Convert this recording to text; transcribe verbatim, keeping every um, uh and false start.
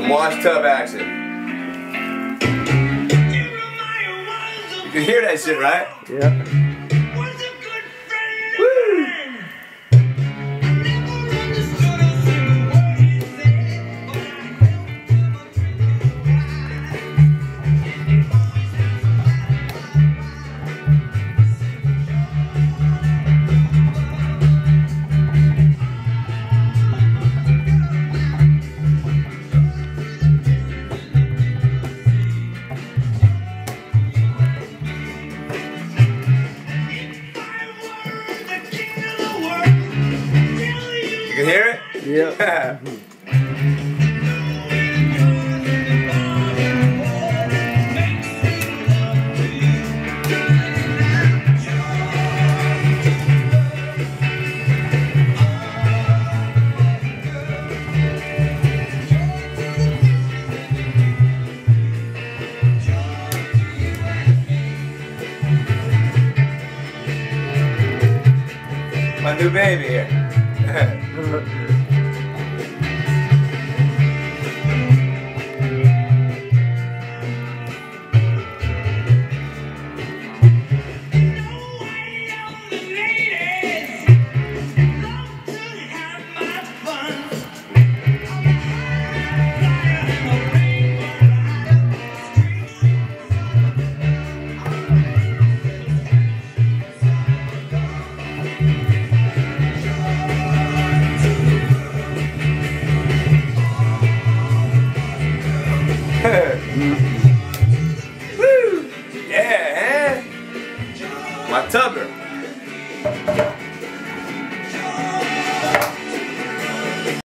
Some wash tub action. You can hear that shit, right? Yeah. You can hear it? Yeah. My new baby here.